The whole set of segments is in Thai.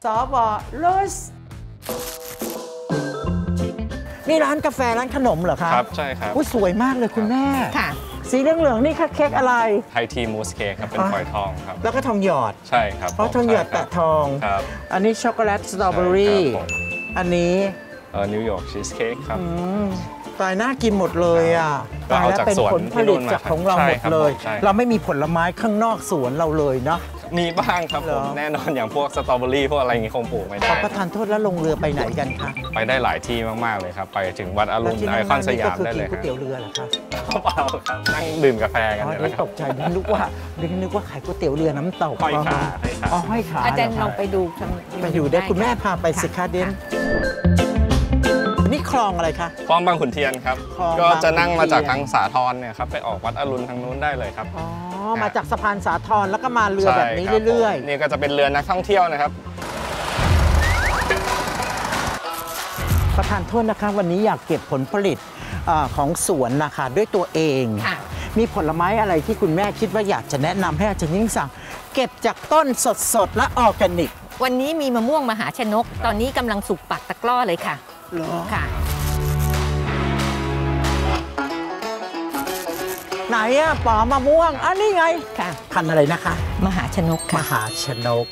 สวลสนี่ร้านกาแฟร้านขนมเหรอคะครับใช่ครับสวยมากเลยคุณแม่ค่ะสีเหลืองๆนี่ค่ะเค้กอะไรไทยทีมูสเค้กครับเป็นฝอยทองครับแล้วก็ทองหยอดใช่ครับเพราะทองหยอดแปะทองครับอันนี้ช็อกโกแลตสตรอเบอรี่อันนี้นิวยอร์กชีสเค้กครับตายน่ากินหมดเลยอ่ะตายแล้วเป็นผลผลิตจากของเราหมดเลยเราไม่มีผลไม้ข้างนอกสวนเราเลยเนาะมีบ้างครับผมแน่นอนอย่างพวกสตรอเบอรี่พวกอะไรอย่างงี้คงปลูกไม่ได้ขอประทานโทษแล้วลงเรือไปไหนกันคะไปได้หลายที่มากๆเลยครับไปถึงวัดอรุณไอคอนสยามได้เลยก๋วยเตี๋ยวเรือเหรอคะเปล่าครับนั่งดื่มกาแฟกันเลยนะครับตกใจนึกว่าขายก๋วยเตี๋ยวเรือน้ำตกห้อยขาห้อยขาอาจารย์ลองไปดูได้คุณแม่พาไปสิคะเด่นนี่คลองอะไรคะคลองบางขุนเทียนครับก็จะนั่งมาจากทางสาทรเนี่ยครับไปออกวัดอรุณทางนู้นได้เลยครับมาจากสะพานสาทรแล้วก็มาเรือแบบนี้เรื่อยๆนี่ก็จะเป็นเรือนักท่องเที่ยวนะครับประทานโทษนะคะวันนี้อยากเก็บผลผลิตของสวนนะคะด้วยตัวเองมีผลไม้อะไรที่คุณแม่คิดว่าอยากจะแนะนำให้อาจารย์ยิ่งศักดิ์เก็บจากต้นสดๆและออร์แกนิกวันนี้มีมะม่วงมหาชนกตอนนี้กำลังสุกปากตะกร้อเลยค่ะค่ะไหนอะป๋อมะม่วงนี่ไงค่ะพันธุ์อะไรนะคะมหาชนกค่ะมหาชนก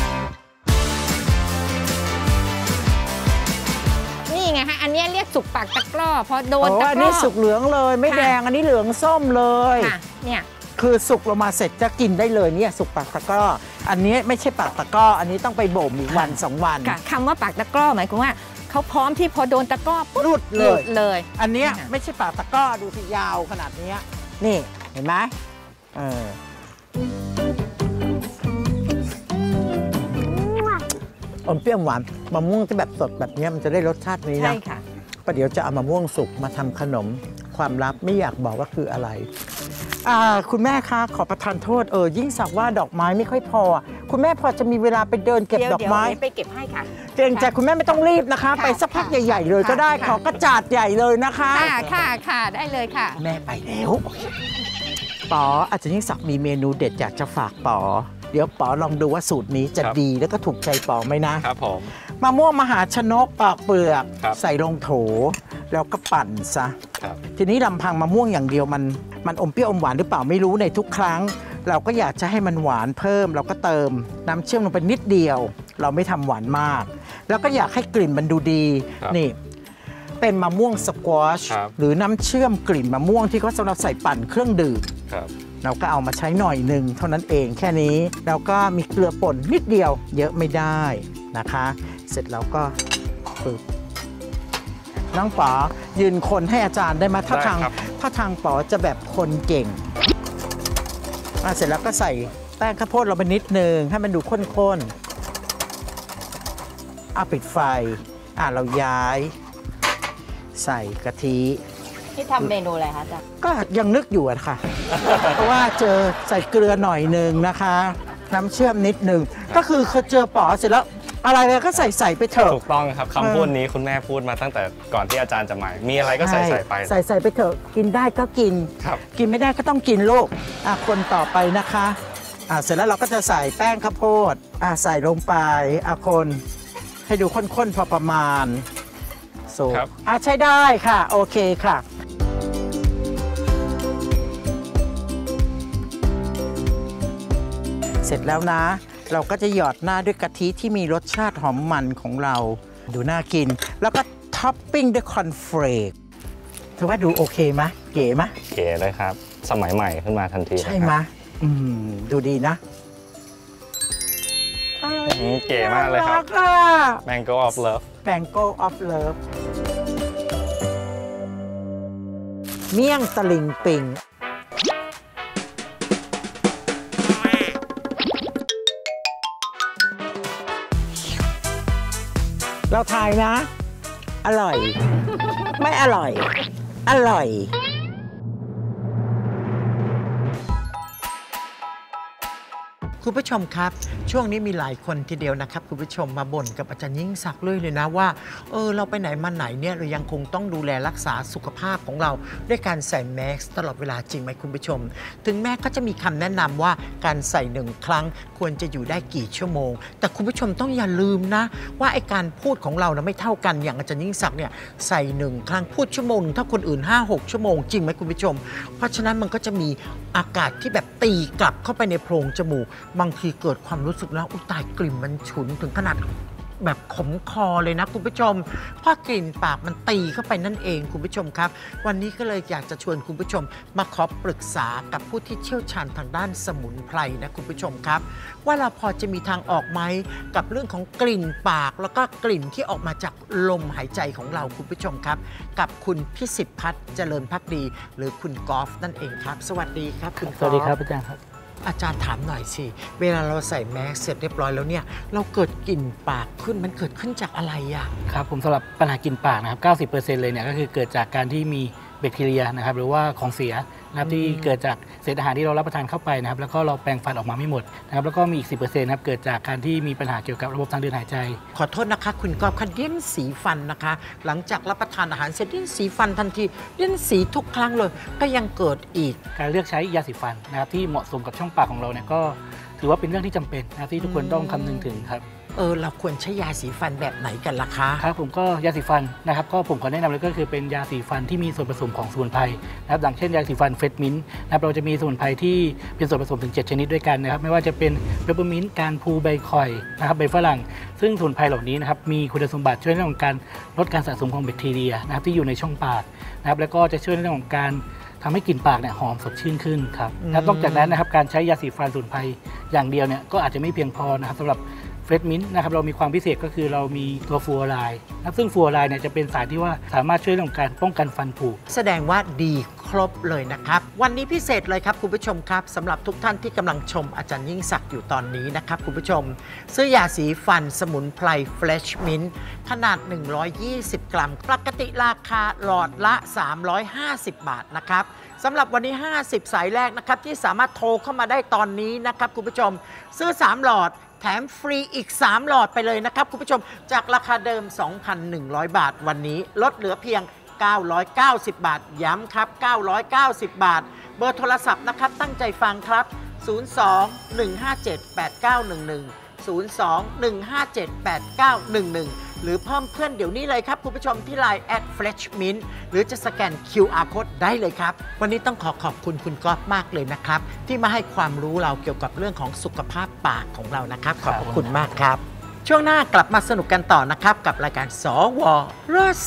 นี่ไงฮะอันนี้เรียกสุกปากตะกร้อเพราะโดนตะกร้ออันนี้สุกเหลืองเลยไม่แดงอันนี้เหลืองส้มเลยเนี่ยคือสุกลงมาเสร็จจะกินได้เลยเนี่ยสุกปากตะกร้ออันนี้ไม่ใช่ปากตะกร้ออันนี้ต้องไปบ่มอีกวัน2 วันคำว่าปากตะกร้อหมายความว่าเขาพร้อมที่พอโดนตะกร้อปุ๊บหลุดเลยอันนี้ไม่ใช่ปากตะกร้อดูสิยาวขนาดนี้นี่เห็นไหมอมเปรี้ยวหวานมะม่วงที่แบบสดแบบนี้มันจะได้รสชาตินี้นะใช่ค่ะประเดี๋ยวจะเอามะม่วงสุกมาทำขนมความลับไม่อยากบอกว่าคืออะไรคุณแม่คะขอประทานโทษยิ่งศักดิ์ว่าดอกไม้ไม่ค่อยพอคุณแม่พอจะมีเวลาไปเดินเก็บดอกไม้ไปเก็บให้ค่ะเกรงใจคุณแม่ไม่ต้องรีบนะคะไปสักพักใหญ่ๆเลยก็ได้ขอกระจาดใหญ่เลยนะคะค่ะได้เลยค่ะแม่ไปแล้วป๋ออาจารย์ยิ่งศักดิ์มีเมนูเด็ดอยากจะฝากป๋อเดี๋ยวป๋อลองดูว่าสูตรนี้จะดีแล้วก็ถูกใจป๋อไหมนะครับผมมะม่วงมหาชนกปอกเปลือกใส่ลงโถแล้วก็ปั่นซะทีนี้ลำพังมะม่วงอย่างเดียวมันอมเปรี้ยวอมหวานหรือเปล่าไม่รู้ในทุกครั้งเราก็อยากจะให้มันหวานเพิ่มเราก็เติมน้ำเชื่อมลงไปนิดเดียวเราไม่ทำหวานมากแล้วก็อยากให้กลิ่นมันดูดีนี่เป็นมะม่วงสควอชหรือน้ำเชื่อมกลิ่นมะม่วงที่เขาสำหรับใส่ปั่นเครื่องดื่มเราก็เอามาใช้หน่อยหนึ่งเท่านั้นเองแค่นี้แล้วก็มีเกลือป่นนิดเดียวเยอะไม่ได้นะคะเสร็จแล้วก็ปึ๊บน้องป๋อยืนคนให้อาจารย์ได้ไหมถ้าทางป๋อจะแบบคนเก่งเสร็จแล้วก็ใส่แป้งข้าวโพดเราไปนิดนึงให้มันดูข้นๆปิดไฟเราย้ายใส่กะทิที่ทำเมนูอะไรคะจ๊ะก็ยังนึกอยู่อะค่ะ เพราะว่าเจอใส่เกลือหน่อยนึงนะคะน้ำเชื่อมนิดนึงก็คือเขาเจอป๋อเสร็จแล้วอะไรก็ใส่ไปเถอะถูกต้องครับคำพูดนี้คุณแม่พูดมาตั้งแต่ก่อนที่อาจารย์จะมามีอะไรก็ใส่ไปใส่ไปเถอะกินได้ก็กินกินไม่ได้ก็ต้องกินลูกคนต่อไปนะคะเสร็จแล้วเราก็จะใส่แป้งข้าวโพดใส่ลงไปคนให้ดูข้นๆพอประมาณใช้ได้ค่ะโอเคค่ะเสร็จแล้วนะเราก็จะหยอดหน้าด้วยกะทิที่มีรสชาติหอมมันของเราดูน่ากินแล้วก็ท็อปปิ้งด้วยคอนเฟลกถือว่าดูโอเคไหมเก๋ไหมเก๋เลยครับสมัยใหม่ขึ้นมาทันทีใช่ไหมดูดีนะเก๋มากเลยครับ Mango of Love Mango of Love เมี่ยงตะลิงปิงเราทายนะอร่อยไม่อร่อยอร่อยคุณผู้ชมครับช่วงนี้มีหลายคนทีเดียวนะครับคุณผู้ชมมาบ่นกับอาจารย์ยิ่งศักดิ์เลยนะว่าเราไปไหนมาไหนเนี่ยเรายังคงต้องดูแลรักษาสุขภาพของเราด้วยการใส่แมสตลอดเวลาจริงไหมคุณผู้ชมถึงแม้ก็จะมีคำแนะนำว่าการใส่1 ครั้งควรจะอยู่ได้กี่ชั่วโมงแต่คุณผู้ชมต้องอย่าลืมนะว่าไอการพูดของเรานะไม่เท่ากันอย่างอาจารย์ยิ่งศักดิ์เนี่ยใส่1 ครั้งพูดชั่วโมงถ้าคนอื่น 5-6 ชั่วโมงจริงไหมคุณผู้ชมเพราะฉะนั้นมันก็จะมีอากาศที่แบบตีกลับเข้าไปในโพรงจมูกบางทีเกิดความรู้สึกแล้วอุยตายกลิ่นมันฉุนถึงขนาดแบบขมคอเลยนะคุณผู้ชมเพราะกลิ่นปากมันตีเข้าไปนั่นเองคุณผู้ชมครับวันนี้ก็เลยอยากจะชวนคุณผู้ชมมาขอปรึกษากับผู้ที่เชี่ยวชาญทางด้านสมุนไพรนะคุณผู้ชมครับว่าเราพอจะมีทางออกไหมกับเรื่องของกลิ่นปากแล้วก็กลิ่นที่ออกมาจากลมหายใจของเราคุณผู้ชมครับกับคุณพิสิทธิ์พัฒน์เจริญภักดีหรือคุณกอล์ฟนั่นเองครับสวัสดีครับคุณกอล์ฟสวัสดีครับอาจารย์ครับอาจารย์ถามหน่อยสิเวลาเราใส่แมสเสร็จเรียบร้อยแล้วเนี่ยเราเกิดกลิ่นปากขึ้นมันเกิดขึ้นจากอะไรอ่ะครับผมสำหรับปัญหากลิ่นปากนะครับ 90% เลยเนี่ยก็คือเกิดจากการที่มีแบคทีเรียนะครับหรือว่าของเสียนะครับที่เกิดจากเศษอาหารที่เรารับประทานเข้าไปนะครับแล้วก็เราแปรงฟันออกมาไม่หมดนะครับแล้วก็มีอีก 10% ครับเกิดจากการที่มีปัญหาเกี่ยวกับระบบทางเดินหายใจขอโทษนะคะคุณกอล์ฟคะเดี้ยนสีฟันนะคะหลังจากรับประทานอาหารเสร็จเดี้ยนสีฟันทันทีเดี้ยนสีทุกครั้งเลยก็ยังเกิดอีกการเลือกใช้ยาสีฟันนะครับที่เหมาะสมกับช่องปากของเราเนี่ยก็ถือว่าเป็นเรื่องที่จำเป็นนะที่ทุกคนต้องคำนึงถึงครับเราควรใช้ยาสีฟันแบบไหนกันล่ะคะครับผมก็ยาสีฟันนะครับก็ผมขอแนะนำเลยก็คือเป็นยาสีฟันที่มีส่วนผสมของสมุนไพรนะครับอย่างเช่นยาสีฟันเฟสมินต์นะครับเราจะมีสมุนไพรที่เป็นส่วนผสมถึง7ชนิดด้วยกันนะครับไม่ว่าจะเป็นเปปเปอร์มินต์การพูใบข่อยนะครับใบฝรั่งซึ่งสมุนไพรเหล่านี้นะครับมีคุณสมบัติช่วยในเรื่องของการลดการสะสมของแบคทีเรียนะครับที่อยู่ในช่องปากนะครับแล้วก็จะช่วยในเรื่องของการทำให้กลิ่นปากเนี่ยหอมสดชื่นขึ้นครับและนอกจากนั้นนะครับการใช้ยาสีฟันสมุนไพรอย่างเดียวเนี่ยก็อาจจะไม่เพียงพอนะครับสำหรับเฟรชมินต์นะครับเรามีความพิเศษก็คือเรามีตัวฟลูออไรด์นะครับซึ่งฟลูออไรด์เนี่ยจะเป็นสารที่ว่าสามารถช่วยเรื่องการป้องกันฟันผุแสดงว่าดีครบเลยนะครับวันนี้พิเศษเลยครับคุณผู้ชมครับสำหรับทุกท่านที่กำลังชมอาจารย์ยิ่งศักดิ์อยู่ตอนนี้นะครับคุณผู้ชมซื้อยาสีฟันสมุนไพรเฟรชมินต์ขนาด120 กรัมปกติราคาหลอดละ350 บาทนะครับสำหรับวันนี้50สายแรกนะครับที่สามารถโทรเข้ามาได้ตอนนี้นะครับคุณผู้ชมซื้อ3หลอดแถมฟรีอีก3หลอดไปเลยนะครับคุณผู้ชมจากราคาเดิม 2,100 บาทวันนี้ลดเหลือเพียง990 บาทย้ำครับ990 บาทเบอร์โทรศัพท์นะครับตั้งใจฟังครับ02-157-8911 หรือเพิ่มเพื่อนเดี๋ยวนี้เลยครับคุณผู้ชมที่ Line @freshmint หรือจะสแกน QR Code ได้เลยครับวันนี้ต้องขอบคุณคุณก๊อฟมากเลยนะครับที่มาให้ความรู้เราเกี่ยวกับเรื่องของสุขภาพปากของเรานะครับขอบคุณมากครับช่วงหน้ากลับมาสนุกกันต่อนะครับกับรายการสวรส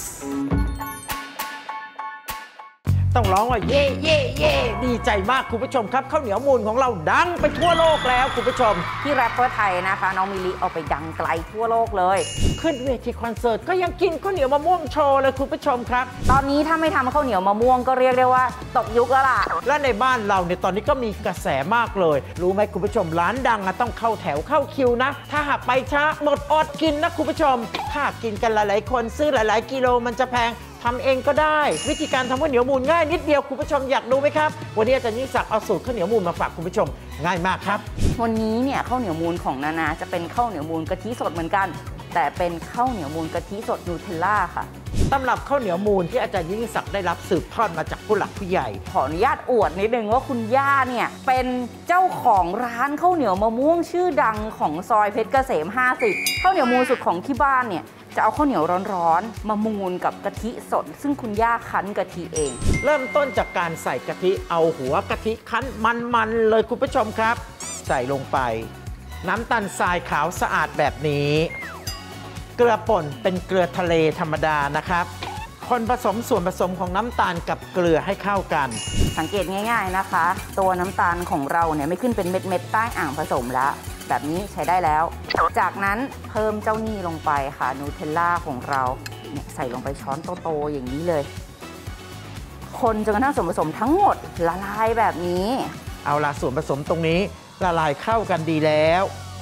ต้องร้องว่าเย่เย่เย่ดีใจมากคุณผู้ชมครับข้าวเหนียวมูลของเราดังไปทั่วโลกแล้วคุณผู้ชมที่แรปเปอร์ไทยนะคะน้องมิลลิเอาไปดังไกลทั่วโลกเลยขึ้นเวทีคอนเสิร์ตก็ยังกินข้าวเหนียวมะม่วงโชว์เลยคุณผู้ชมครับตอนนี้ถ้าไม่ทำข้าวเหนียวมะม่วงก็เรียกได้ว่าตกยุคแล้วล่ะและในบ้านเราเนี่ยตอนนี้ก็มีกระแสมากเลยรู้ไหมคุณผู้ชมร้านดังต้องเข้าแถวเข้าคิวนะถ้าหากไปช้าหมดอดกินนะคุณผู้ชมถ้ากินกันหลายๆคนซื้อหลายๆกิโลมันจะแพงทำเองก็ได้วิธีการทำข้าวเหนียวมูลง่ายนิดเดียวคุณผู้ชมอยากดูไหมครับวันนี้อาจารย์ยิ่งศักดิ์เอาสูตรข้าวเหนียวมูลมาฝากคุณผู้ชมง่ายมากครับวันนี้เนี่ยข้าวเหนียวมูลของนานาจะเป็นข้าวเหนียวมูลกะทิสดเหมือนกันแต่เป็นข้าวเหนียวมูลกะทิสดนูเทลล่าค่ะตำรับข้าวเหนียวมูลที่อาจารย์ยิ่งศักดิ์ได้รับสืบทอดมาจากผู้หลักผู้ใหญ่ขออนุญาตอวดนิดนึงว่าคุณย่าเนี่ยเป็นเจ้าของร้านข้าวเหนียวมะม่วงชื่อดังของซอยเพชรเกษม50ข้าวเหนียวมูลสุดของที่บ้านเนี่ยจะเอาข้าวเหนียวร้อนๆมามูลกับกะทิสดซึ่งคุณย่าคั้นกะทิเองเริ่มต้นจากการใส่กะทิเอาหัวกะทิคั้นมันๆเลยคุณผู้ชมครับใส่ลงไปน้ำตาลทรายขาวสะอาดแบบนี้เกลือป่นเป็นเกลือทะเลธรรมดานะครับคนผสมส่วนผสมของน้ำตาลกับเกลือให้เข้ากันสังเกตง่ายๆนะคะตัวน้ำตาลของเราเนี่ยไม่ขึ้นเป็นเม็ดๆใต้อ่างผสมแล้วแบบนี้ใช้ได้แล้วจากนั้นเพิ่มเจ้านี่ลงไปค่ะนูเทลล่าของเราเนี่ยใส่ลงไปช้อนโตๆอย่างนี้เลยคนจนกระทั่งส่วนผสมทั้งหมดละลายแบบนี้เอาล่ะส่วนผสมตรงนี้ละลายเข้ากันดีแล้ว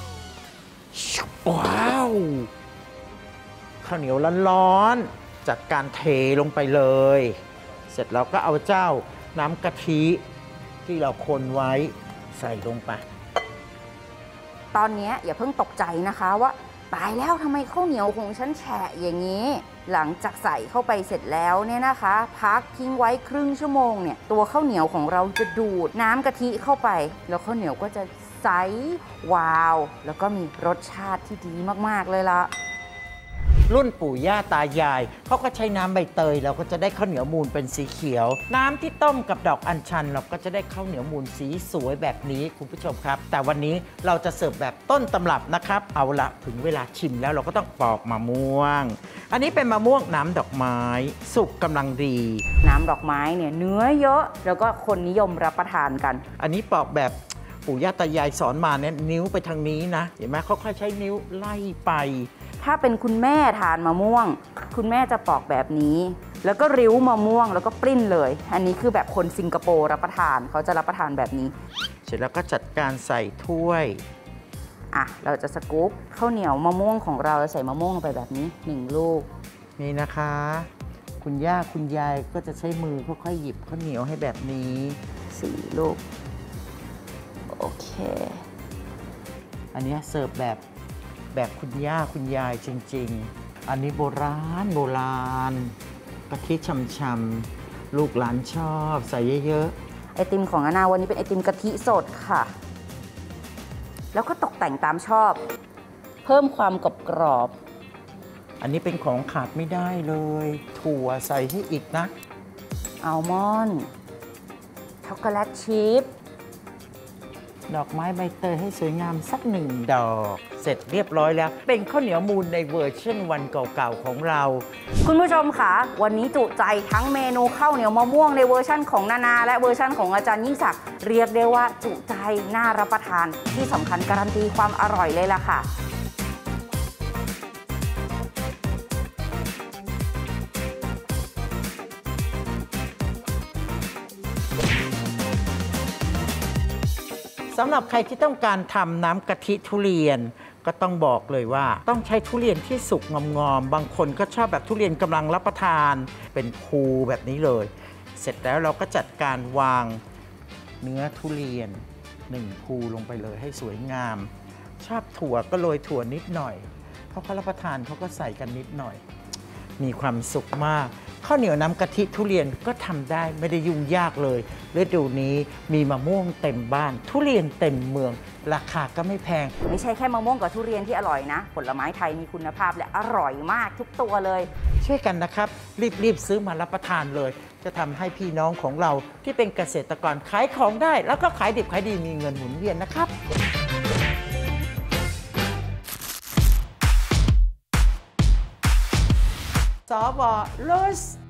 ว้าวข้าวเหนียวร้อนๆจัดการเทลงไปเลยเสร็จแล้วก็เอาเจ้าน้ำกะทิที่เราคนไว้ใส่ลงไปตอนนี้อย่าเพิ่งตกใจนะคะว่าตายแล้วทำไมข้าวเหนียวของฉันแฉะอย่างนี้ หลังจากใส่เข้าไปเสร็จแล้วเนี่ยนะคะ พักทิ้งไว้ครึ่งชั่วโมงเนี่ยตัวข้าวเหนียวของเราจะดูดน้ำกะทิเข้าไปแล้วข้าวเหนียวก็จะใสวาวแล้วก็มีรสชาติที่ดีมากๆเลยละรุ่นปู่ย่าตายายเขาก็ใช้น้ำใบเตยเราก็จะได้ข้าวเหนียวมูลเป็นสีเขียว น้ำที่ต้มกับดอกอัญชันเราก็จะได้ข้าวเหนียวมูลสีสวยแบบนี้คุณผู้ชมครับแต่วันนี้เราจะเสิร์ฟแบบต้นตำรับนะครับเอาละถึงเวลาชิมแล้วเราก็ต้องปอกมะม่วงอันนี้เป็นมะม่วงน้ำดอกไม้สุกกำลังดีน้ำดอกไม้เนี่ยเนื้อเยอะแล้วก็คนนิยมรับประทานกันอันนี้ปอกแบบปู่ย่าตายายสอนมาเนี่ยนิ้วไปทางนี้นะเห็นไหมเขาค่อยใช้นิ้วไล่ไปถ้าเป็นคุณแม่ทานมะม่วงคุณแม่จะปอกแบบนี้แล้วก็ริ้วมะม่วงแล้วก็ปริ้นเลยอันนี้คือแบบคนสิงคโปร์รับประทานเขาจะรับประทานแบบนี้เสร็จแล้วก็จัดการใส่ถ้วยเราจะสกู๊ปข้าวเหนียวมะม่วงของเราใส่มะม่วงลงไปแบบนี้1ลูกนี่นะคะคุณย่าคุณยายก็จะใช้มือค่อยๆหยิบข้าวเหนียวให้แบบนี้ 4ลูกโอเคอันนี้เสิร์ฟแบบคุณย่าคุณยายจริงๆอันนี้โบราณกะทิช่ำๆลูกหลานชอบใส่เยอะๆไอติมของอาณาวันนี้เป็นไอติมกะทิสดค่ะแล้วก็ตกแต่งตามชอบเพิ่มความกรอบอันนี้เป็นของขาดไม่ได้เลยถั่วใส่ให้อีกนะอัลมอนด์ช็อกโกแลตชีสดอกไม้ใบเตยให้สวยงามสัก1 ดอกเสร็จเรียบร้อยแล้วเป็นข้าวเหนียวมูลในเวอร์ชันวันเก่าๆของเราคุณผู้ชมค่ะวันนี้จุใจทั้งเมนูข้าวเหนียวมะม่วงในเวอร์ชันของนานาและเวอร์ชันของอาจารย์ยิ่งศักดิ์เรียกได้ว่าจุใจน่ารับประทานที่สำคัญการันตีความอร่อยเลยล่ะค่ะสำหรับใครที่ต้องการทำน้ำกะทิทุเรียนก็ต้องบอกเลยว่าต้องใช้ทุเรียนที่สุกงอมๆบางคนก็ชอบแบบทุเรียนกำลังรับประทานเป็นภูแบบนี้เลยเสร็จแล้วเราก็จัดการวางเนื้อทุเรียน1 ภูลงไปเลยให้สวยงามชอบถั่วก็โรยถั่วนิดหน่อยเพราะเขารับประทานเขาก็ใส่กันนิดหน่อยมีความสุขมากข้าวเหนียวน้ำกะทิทุเรียนก็ทำได้ไม่ได้ยุ่งยากเลยฤดูนี้มีมะม่วงเต็มบ้านทุเรียนเต็มเมืองราคาก็ไม่แพงไม่ใช่แค่มะม่วงกับทุเรียนที่อร่อยนะผลไม้ไทยมีคุณภาพและอร่อยมากทุกตัวเลยช่วยกันนะครับรีบซื้อมารับประทานเลยจะทำให้พี่น้องของเราที่เป็นเกษตรกรขายของได้แล้วก็ขายดิบขายดีมีเงินหมุนเวียนนะครับสบ.ลุส